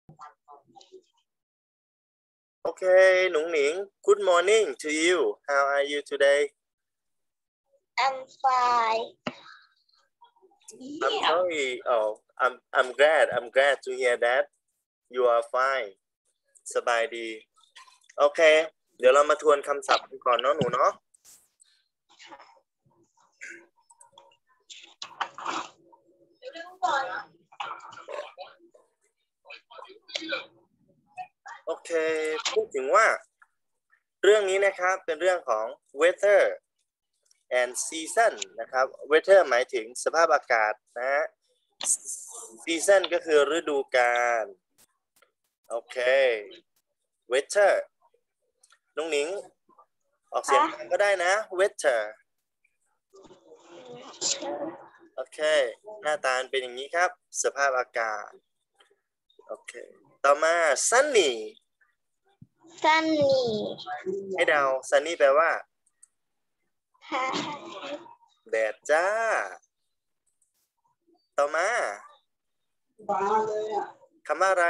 Okay, Nung Ning, good morning to you. How are you today? I'm fine. I'm sorry. Oh, I'm glad to hear that you are fine. สบายดี โอเค เดี๋ยวเรามาทวนคำศัพท์กันก่อนเนาะหนูเนาะ โอเค พูดถึงว่าเรื่องนี้นะครับเป็นเรื่องของ weather and season นะครับ weather หมายถึงสภาพอากาศนะ season ก็คือฤดูกาลโอเค weather น้องหนิงออกเสียงก็ได้นะ weather โอเคหน้าตาเป็นอย่างนี้ครับสภาพอากาศโอเคต่อมา sunny ให้เดา sunny แปลว่าแดดจ้าต่อมาคำว่าอะไร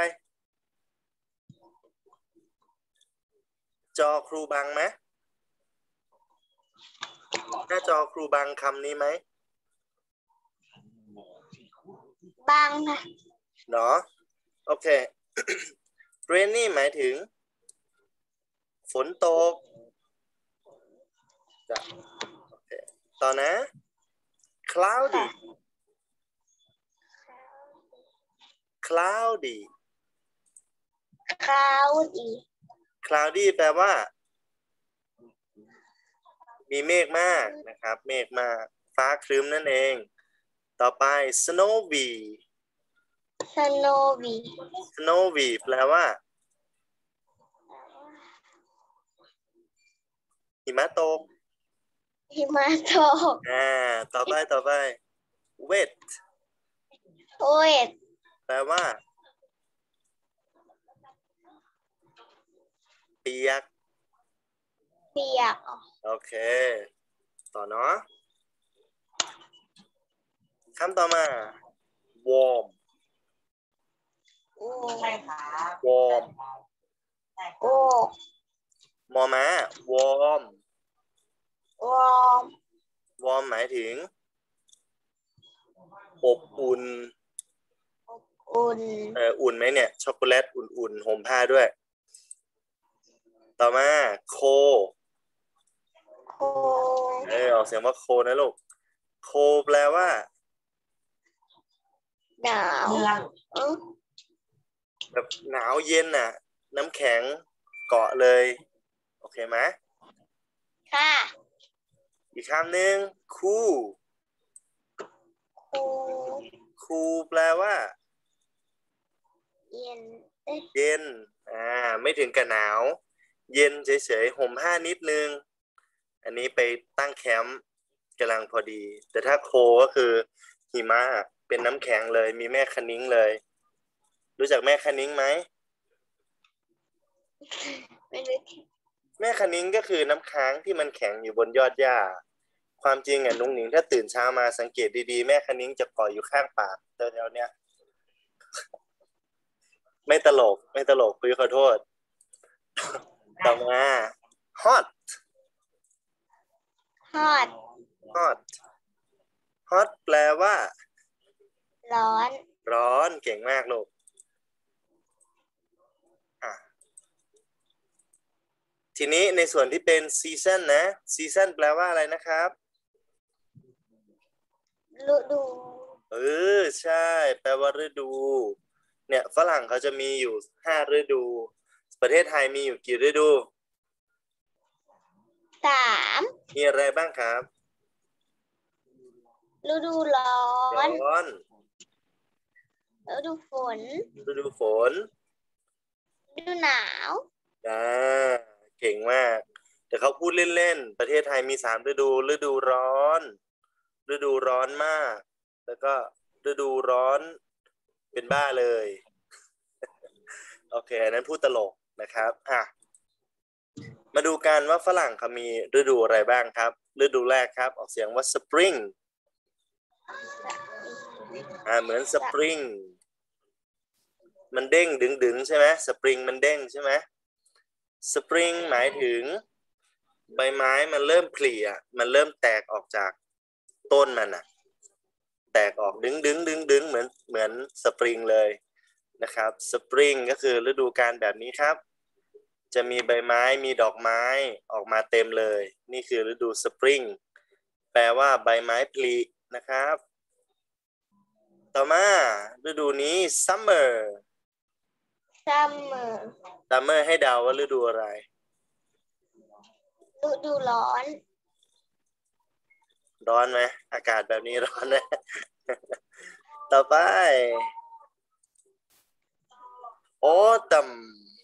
จอครูบังไหมหน้าจอครูบังคำนี้ไหมบังนะเนาะโอเค rainy หมายถึงฝนตกจ้ะโอเคต่อนะ cloudy cloudy แปลว่ามีเมฆมากนะครับเมฆมากฟ้าครึ้มนั่นเองต่อไป snowy แปลว่าหิมะตกต่อไป wet แปลว่าเปียกโอเคต่อเนาะคำต่อมา warm มอม้า warm หมายถึงอบอุ่นอุ่นไหมเนี่ยช็อกโกแลตอุ่นๆห่มผ้าด้วยต่อมา cold ออกเสียงว่า cold นะลูก cold แปลว่าหนาวแบบหนาวเย็นน่ะน้ำแข็งเกาะเลยโอเคไหมค่ะอีกคำหนึ่ง cool แปลว่าเย็นไม่ถึงกับหนาวเย็นเฉยๆห่มผ้านิดนึงอันนี้ไปตั้งแคมป์กำลังพอดีแต่ถ้าโคก็คือหิมะเป็นน้ำแข็งเลยมีแม่คะนิ้งเลยรู้จักแม่คะนิ้งไหมไม่รู้แม่คะนิ้งก็คือน้ำค้างที่มันแข็งอยู่บนยอดหญ้าความจริงนุ้งหนิงถ้าตื่นเช้ามาสังเกตดีๆแม่คะนิ้งจะเกาะอยู่ข้างปากแถวๆเนี้ยไม่ตลกพี่ขอโทษต่อมา hot แปลว่าร้อนเก่งมากลูกทีนี้ในส่วนที่เป็น season นะ season แปลว่าอะไรนะครับฤดูใช่แปลว่าฤดูเนี่ยฝรั่งเขาจะมีอยู่5ฤดูประเทศไทยมีอยู่กี่ฤดู 3 มีอะไรบ้างครับฤดูร้อนฤดูฝนฤดูหนาวเก่งมากแต่เขาพูดเล่นๆประเทศไทยมี3ฤดูร้อนฤดูร้อนมากแล้วก็ฤดูร้อนเป็นบ้าเลยโอเคอันนั้นพูดตลกนะครับมาดูกันว่าฝรั่งเขามีฤดูอะไรบ้างครับฤดูแรกครับออกเสียงว่า spring เหมือน spring มันเด้งดึงใช่ไหมสปริงมันเด้งใช่ไหมสปริงหมายถึงใบไม้มันเริ่มผลิมันเริ่มแตกออกจากต้นมันอะแตกออกดึงเหมือนสปริงเลยนะครับสปริงก็คือฤดูกาลแบบนี้ครับจะมีใบไม้มีดอกไม้ออกมาเต็มเลยนี่คือฤดูสปริงแปลว่าใบไม้ผลินะครับต่อมาฤดูนี้ summer ซัมเมอร์ summer ให้เดาว่าฤดูอะไรฤดูร้อนร้อนไหมอากาศแบบนี้ร้อนไหม ต่อไป autumn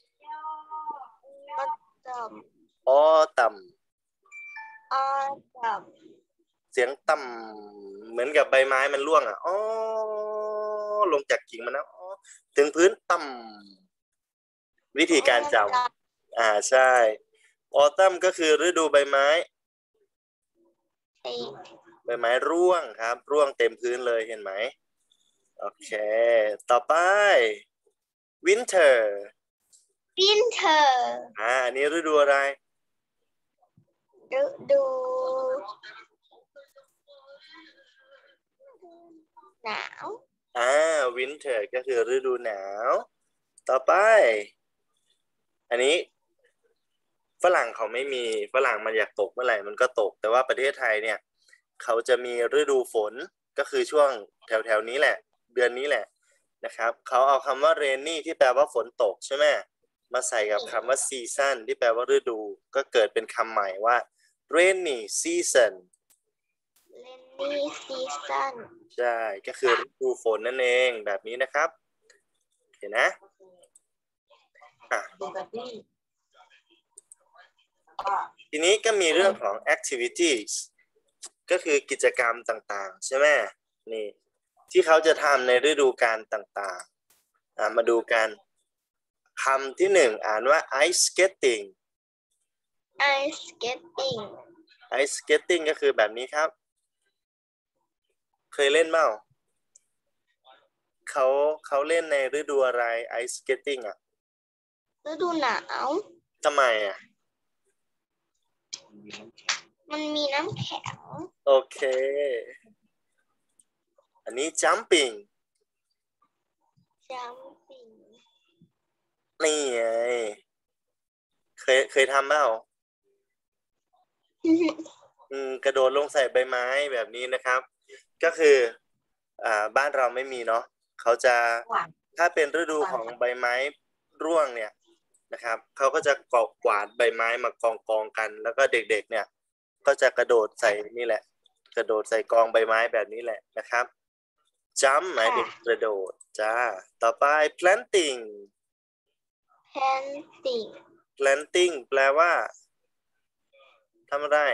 ออตัม autumn ออตัมเสียงต่ำเหมือนกับใบไม้มันร่วงอ่ะอ๋อลงจากกิ่งมันนะอ๋อถึงพื้นต่ำวิธีการจำใช่ autumn ก็คือฤดูใบไม้ใบไม้ร่วงครับร่วงเต็มพื้นเลยเห็นไหมโอเคต่อไป winter วินเทอร์อันนี้ฤดูอะไรฤดูหนาว winter ก็คือฤดูหนาวต่อไปอันนี้ฝรั่งเขาไม่มีฝรั่งมันอยากตกเมื่อไหร่มันก็ตกแต่ว่าประเทศไทยเนี่ยเขาจะมีฤดูฝนก็คือช่วงแถวนี้แหละเดือนนี้แหละนะครับเขาเอาคำว่า rainy ที่แปลว่าฝนตกใช่ไหมมาใส่กับคำว่า season ที่แปลว่าฤดูก็เกิดเป็นคำใหม่ว่า rainy season เลนนี่ซีซั่นใช่ก็คือฤดูฝนนั่นเองแบบนี้นะครับเห็นนะทีนี้ก็มีเรื่องของ activities ก็คือกิจกรรมต่างๆใช่ไหมนี่ที่เขาจะทำในฤดูกาลต่างๆมาดูกันคำที่หนึ่งอ่านว่า ice skating ไอสเก็ตติ้ง ice skating ก็คือแบบนี้ครับเคยเล่นเปล่าเขาเล่นในฤดูอะไร ice skating อ่ะฤดูหนาวทำไมอ่ะมันมีน้ำแข็งโอเคอันนี้ jumping จัมปิงนี่ไงเคยทำเปล่ากระโดดลงใส่ใบไม้แบบนี้นะครับก็คือบ้านเราไม่มีเนาะเขาจะถ้าเป็นฤดูของใบไม้ร่วงเนี่ยนะครับเขาก็จะกวาดใบไม้มากองกันแล้วก็เด็กๆเนี่ยก็จะกระโดดใส่นี่แหละกระโดดใส่กองใบไม้แบบนี้แหละนะครับ jump หมายถึงกระโดดจ้าต่อไป planting แพนติง planting แปลว่าทำอะไร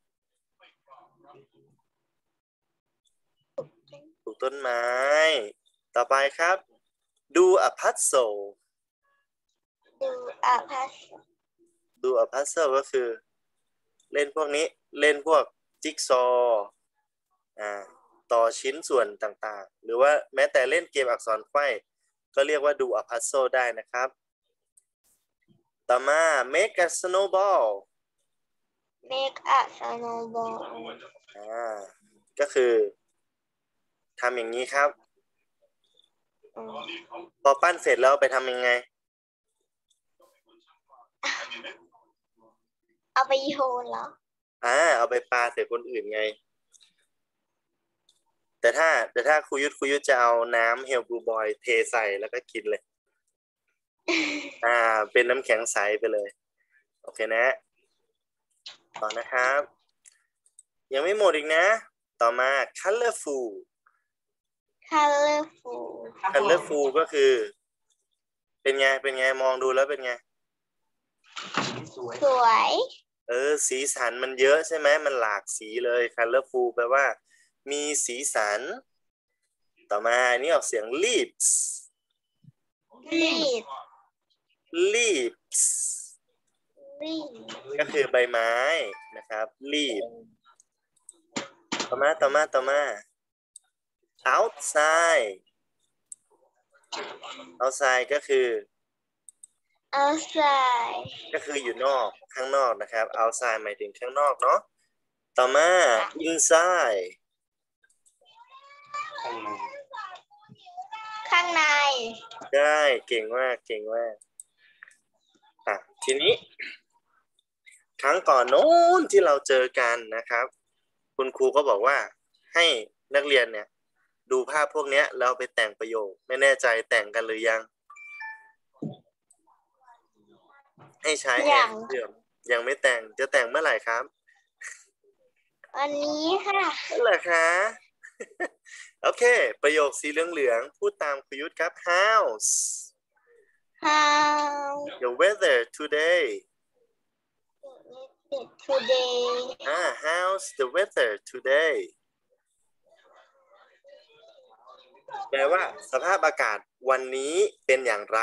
ปลูกต้นไม้ต่อไปครับ do a puzzle ดูอาพัส do a puzzle ก็คือเล่นพวกนี้เล่นพวกจิ๊กซอว์ต่อชิ้นส่วนต่างๆหรือว่าแม้แต่เล่นเกมอักษรไขว้ก็เรียกว่า do a puzzle ได้นะครับต่อมา make a snowball เมคอะสโนว์บอลก็คือทำอย่างนี้ครับพอปั้นเสร็จแล้วไปทำยังไงเอาไปโยนเหรอเอาไปปาใส่คนอื่นไงแต่ถ้าครูยุทธจะเอาน้ำเฮลบลูบอยเทใส่แล้วก็กินเลยเป็นน้ำแข็งใสไปเลยโอเคนะต่อนะครับยังไม่หมดอีกนะต่อมา colorful colorful ก็คือเป็นไงมองดูแล้วเป็นไงสวยสีสันมันเยอะใช่ไหมมันหลากสีเลย colorful แปลว่ามีสีสันต่อมาอันนี้ออกเสียง leaves leaves ก็คือใบไม้นะครับ leaf ต่อมา outside outside ก็คือ outside ก็คืออยู่นอกข้างนอกนะครับ outside หมายถึงข้างนอกเนาะต่อมา inside ข้างในได้เก่งมากเก่งมากทีนี้ครั้งก่อนโน้นที่เราเจอกันนะครับคุณครูก็บอกว่าให้นักเรียนเนี่ยดูภาพพวกนี้แล้วไปแต่งประโยคไม่แน่ใจแต่งกันหรือยังให้ใช้แอนเชื่อมยังไม่แต่งจะแต่งเมื่อไหร่ครับวันนี้ค่ะนั่นแหละคะ โอเคประโยคสีเหลืองๆพูดตามครูยุทธครับ How's how the weather today today How's the weather today แปลว่าสภาพอากาศวันนี้เป็นอย่างไร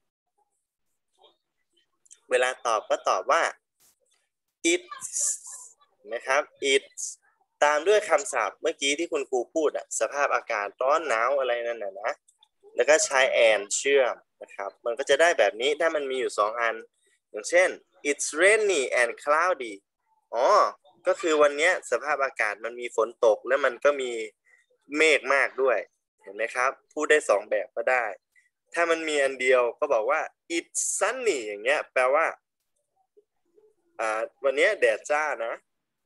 เวลาตอบก็ตอบว่า it's นะครับ it's ตามด้วยคำศัพท์เมื่อกี้ที่คุณครูพูดสภาพอากาศร้อนหนาวอะไรนั่นนะแล้วก็ใช้ and เชื่อมนะครับมันก็จะได้แบบนี้ถ้ามันมีอยู่2อันอย่างเช่น it's rainy and cloudy ก็คือวันนี้สภาพอากาศมันมีฝนตกและมันก็มีเมฆมากด้วยเห็นไหมครับพูดได้2แบบก็ได้ถ้ามันมีอันเดียวก็บอกว่า it's sunny อย่างเงี้ยแปลว่าวันนี้แดดจ้านะ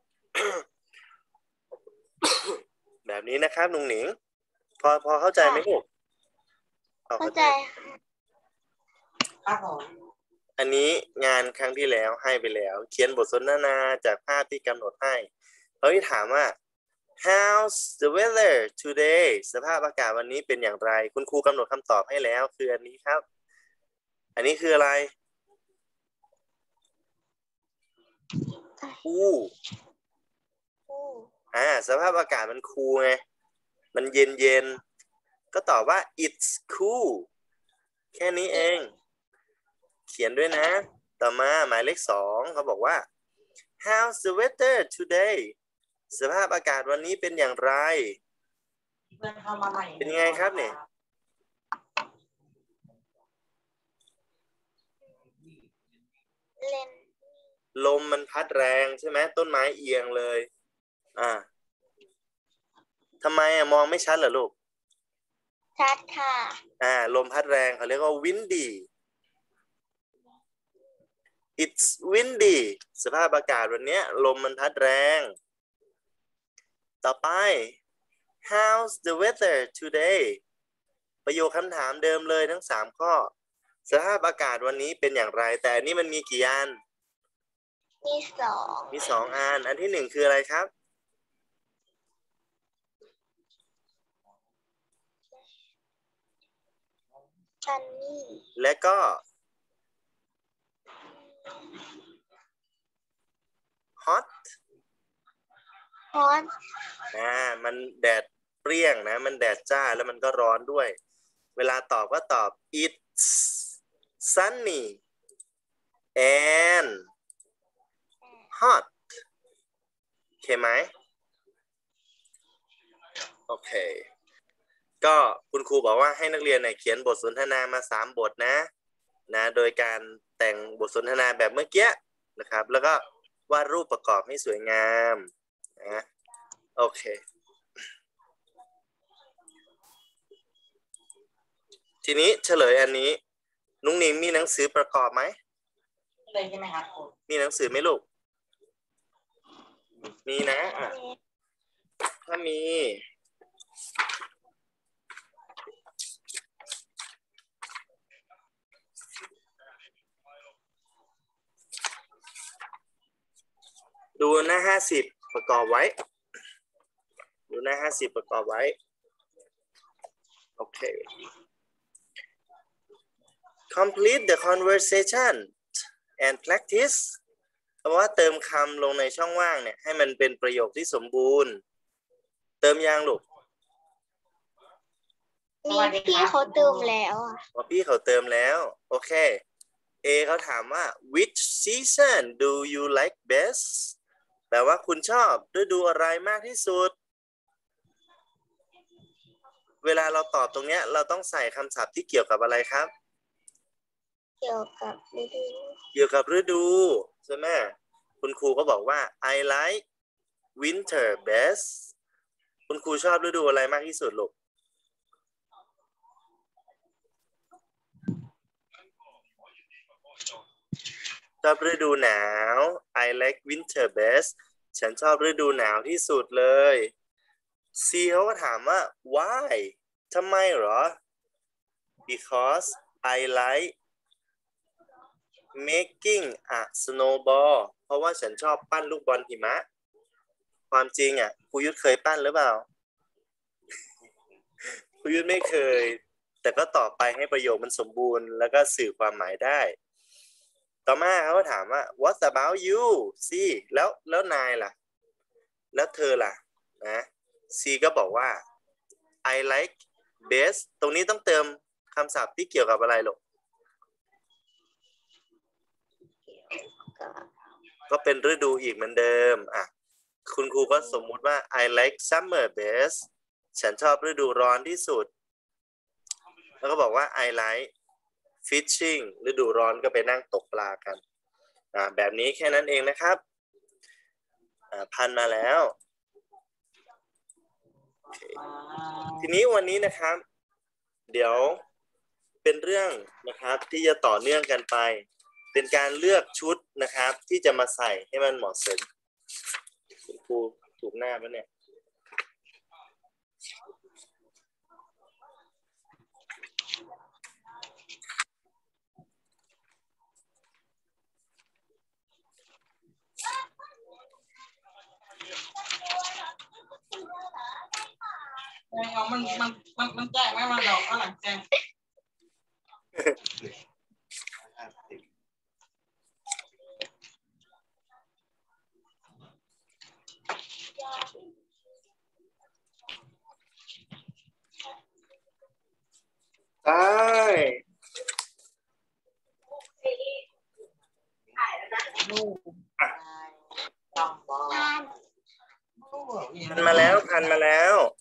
แบบนี้นะครับลุงหนิงพอเข้าใจไหมลูกเข้าใจครับผมอันนี้งานครั้งที่แล้วให้ไปแล้วเขียนบทสนทนาจากภาพที่กำหนดให้เขาที่ถามว่า How's the weather today สภาพอากาศวันนี้เป็นอย่างไรคุณครูกำหนดคำตอบให้แล้วคืออันนี้ครับอันนี้คืออะไรสภาพอากาศมันคูลไงมันเย็นก็ตอบว่า it's cool แค่นี้เองเขียนด้วยนะต่อมาหมายเลข2เขาบอกว่า How's the weather today สภาพอากาศวันนี้เป็นอย่างไรเป็นไงครับเนี่ยลมมันพัดแรงใช่ไหมต้นไม้เอียงเลยทำไมมองไม่ชัดเหรอลูกชัดค่ะลมพัดแรงเขาเรียกว่า windy it's windy สภาพอากาศวันนี้ลมมันพัดแรงต่อไป how's the weather today ประโยคคำถามเดิมเลยทั้ง3ข้อสภาพอากาศวันนี้เป็นอย่างไรแต่อันนี้มันมีกี่อันมี2อันอันที่1คืออะไรครับ sunny และก็ hot มันแดดเปรี้ยงนะมันแดดจ้าแล้วมันก็ร้อนด้วยเวลาตอบก็ตอบ it's sunny and hot โอเคไหมโอเคก็คุณครูบอกว่าให้นักเรียนเขียนบทสนทนามา3บทนะโดยการแต่งบทสนทนาแบบเมื่อกี้นะครับแล้วก็วาดรูปประกอบให้สวยงามนะโอเคทีนี้เฉลยอันนี้นุ้งนิ่งมีหนังสือประกอบไหมเลยใช่ไหมครับมีหนังสือไหมลูกมีนะถ้ามีดูหน้า50ประกอบไว้ดูหน้า50ประกอบไว้โอเค complete the conversation and practice เพราะว่าเติมคำลงในช่องว่างเนี่ยให้มันเป็นประโยคที่สมบูรณ์เติมยังลูกมีพี่เขาเติมแล้วพี่เขาเติมแล้วโอเคเขาถามว่า which season do you like best แปลว่าคุณชอบฤดูอะไรมากที่สุดเวลาเราตอบตรงเนี้ยเราต้องใส่คำศัพท์ที่เกี่ยวกับอะไรครับเกี่ยวกับฤดูเกี่ยวกับฤดูใช่ไหมคุณครูก็บอกว่า I like winter best คุณครูชอบฤดูอะไรมากที่สุดลูกชอบฤดูหนาว I like winter best ฉันชอบฤดูหนาวที่สุดเลย C เขาก็ถามว่า why ทำไมเหรอ because I like making a snowball เพราะว่าฉันชอบปั้นลูกบอลหิมะความจริงอ่ะครูยุทธเคยปั้นหรือเปล่าครูยุทธไม่เคยแต่ก็ตอบไปให้ประโยคมันสมบูรณ์แล้วก็สื่อความหมายได้ต่อมาเขาก็ถามว่า what about you ซีแล้วนายล่ะแล้วเธอล่ะนะซีก็บอกว่า I like best ตรงนี้ต้องเติมคำศัพท์ที่เกี่ยวกับอะไรลูกกับก็เป็นฤดูอีกเหมือนเดิมอ่ะคุณครูก็สมมุติว่า I like summer best ฉันชอบฤดูร้อนที่สุดแล้วก็บอกว่า I like fishing ฤดูร้อนก็ไปนั่งตกปลากันแบบนี้แค่นั้นเองนะครับพันมาแล้วทีนี้วันนี้นะครับเดี๋ยวเป็นเรื่องนะครับที่จะต่อเนื่องกันไปเป็นการเลือกชุดนะครับที่จะมาใส่ให้มันเหมาะสมคุณครูถูกหน้าปะเนี่ยมันแจ้งไม่มาดอกก็หลังแจ้งได้พันมาแล้ว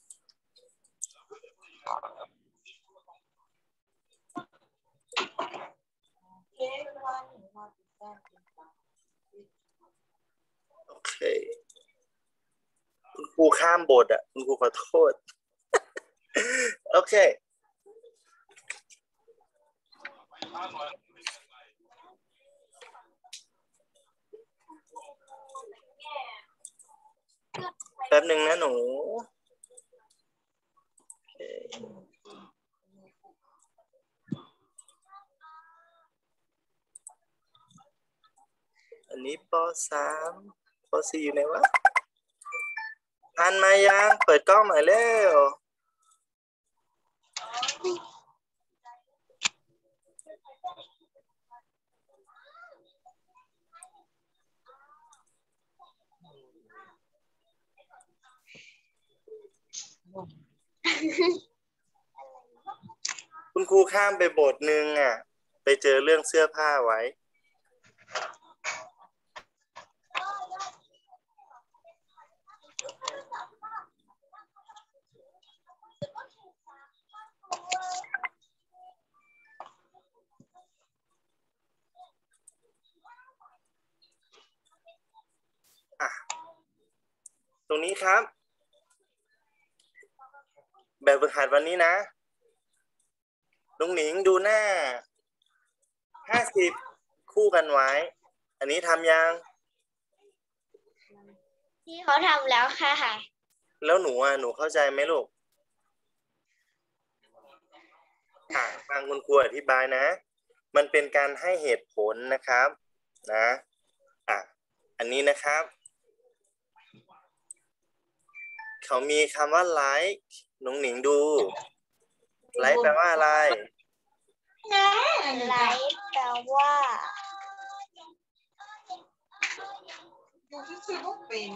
โอเคคุณครูข้ามบทอ่ะคุณครูขอโทษ โอเคแป๊บหนึ่งนะหนูอันนี้ป.3 ป.4อยู่ไหนวะทันมายังเปิดกล้องหน่อยเร็วคุณครูข้ามไปบทหนึ่งอ่ะไปเจอเรื่องเสื้อผ้าไว้ตรงนี้ครับแบบฝึกหัดวันนี้นะลุงหนิงดูหน้า50คู่กันไว้อันนี้ทำยังที่เขาทำแล้วค่ะแล้วหนูเข้าใจไหมลูกฟังคุณครูอธิบายนะมันเป็นการให้เหตุผลนะครับนะอันนี้นะครับเขามีคำว่า like น้องหนิงดู like แปลว่าอะไรไลฟ์แปลว่าดูชื่อพวกเป็น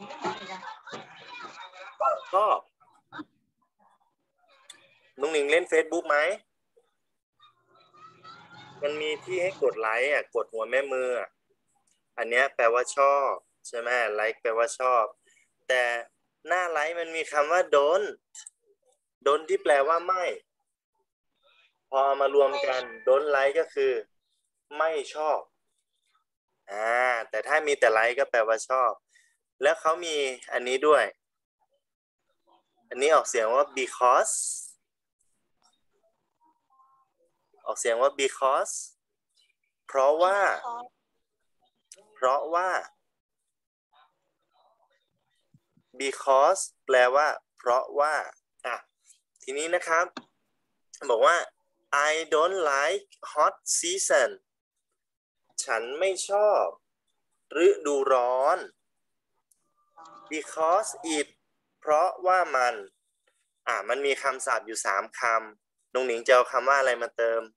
ก็น้องหนิงเล่น Facebook ไหมมันมีที่ให้กดไลค์กดหัวแม่มืออันเนี้ยแปลว่าชอบใช่ไหมไลค์แปลว่าชอบแต่หน้าไลค์มันมีคำว่า don't don't ที่แปลว่าไม่พอเอามารวมกัน don't like ก็คือไม่ชอบแต่ถ้ามีแต่ like ก็แปลว่าชอบแล้วเขามีอันนี้ด้วยอันนี้ออกเสียงว่า because ออกเสียงว่า because เพราะว่าbecause แปลว่าเพราะว่าทีนี้นะครับบอกว่า I don't like hot season ฉันไม่ชอบฤดูร้อน because it เพราะว่ามันมีคำศัพท์อยู่3คำน้องหนิงจะเอาคำว่าอะไรมาเติม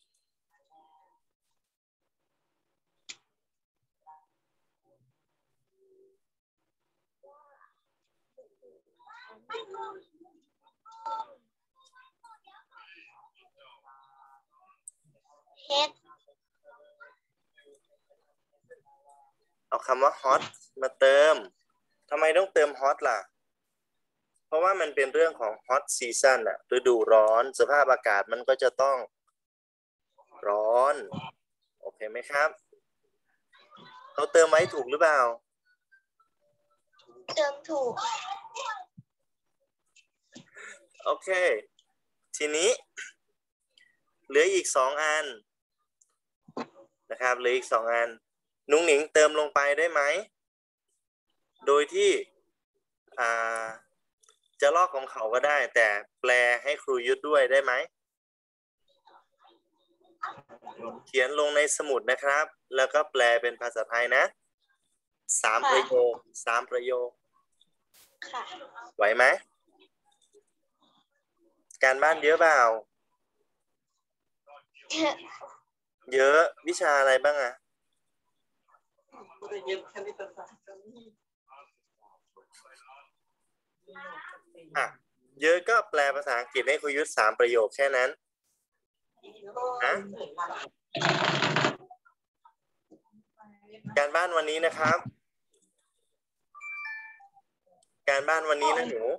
เอาคำว่า hot มาเติมทำไมต้องเติม hot ล่ะเพราะว่ามันเป็นเรื่องของ hot season ฤดูร้อนสภาพอากาศมันก็จะต้องร้อนโอเคไหมครับเราเติมไว้ถูกหรือเปล่าเติมถูกโอเคทีนี้เหลืออีก2อันนะครับเหลืออีก2อันนุ้งหนิงเติมลงไปได้ไหมโดยที่จะลอกของเขาก็ได้แต่แปลให้ครูยุทธด้วยได้ไหมเขียนลงในสมุดนะครับแล้วก็แปลเป็นภาษาไทยนะ3ประโยคค่ะไหวไหมการบ้านเยอะเปล่าเยอะวิชาอะไรบ้างเยอะก็แปลภาษาอังกฤษให้ครูยุทธ3ประโยคแค่นั้นนะการบ้านวันนี้นะครับการบ้านวันนี้นะหนู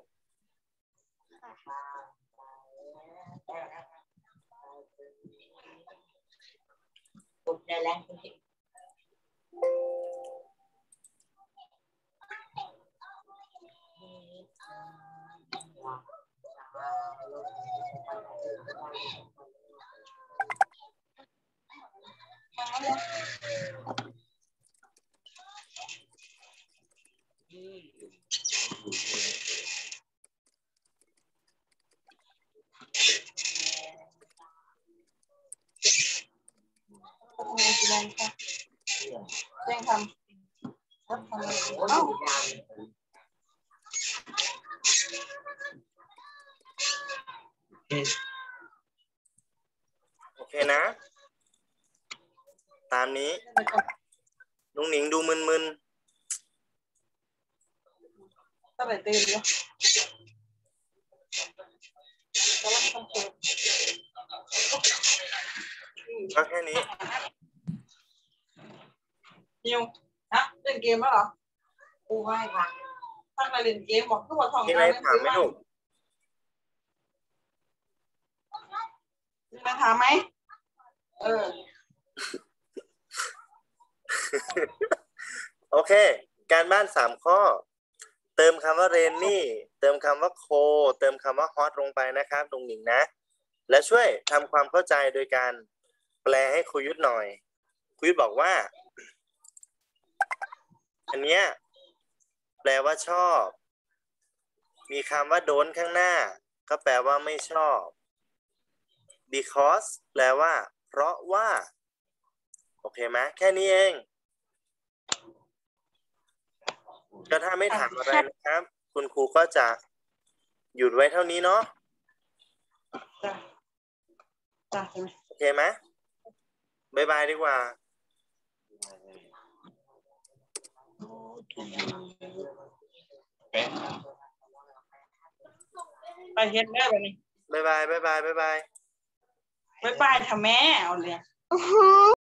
โอเคนะตามนี้ลุงหนิงดูมึนๆก็แค่นี้นิวเล่นเกมแล้วเหรอกูไม่ค่ะตั้งแต่เล่นเกมบอกทุกคนท่องมีอะไรถามไหมลูกมีอะไรถามไหมโอเคการบ้าน3ข้อเติมคำว่า rainy เติมคำว่า cold เติมคำว่า hot ลงไปนะครับลุงหนิงนะและช่วยทำความเข้าใจโดยการแปลให้ครูยุทธหน่อยครูยุทธบอกว่าอันเนี้ยแปลว่าชอบมีคำว่า don't ข้างหน้าก็แปลว่าไม่ชอบ because แปลว่าเพราะว่าโอเคไหมแค่นี้เองก็ถ้าไม่ถามอะไรนะครับคุณครูก็จะหยุดไว้เท่านี้เนาะโอเคไหมบ๊ายบายดีกว่าไปเฮ็ดได้แบบนี้บ๊ายบายทำแม่เอาเลย